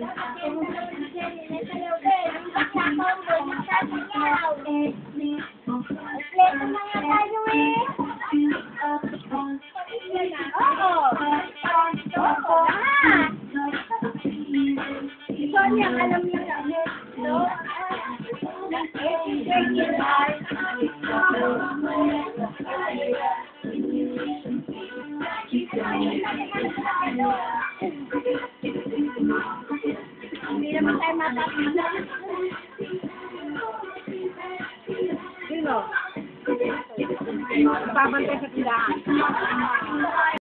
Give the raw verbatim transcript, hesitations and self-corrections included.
Sonia, alam niya kami. No? Hindi naman tayo matapos. Sino? Babantay sa tindahan.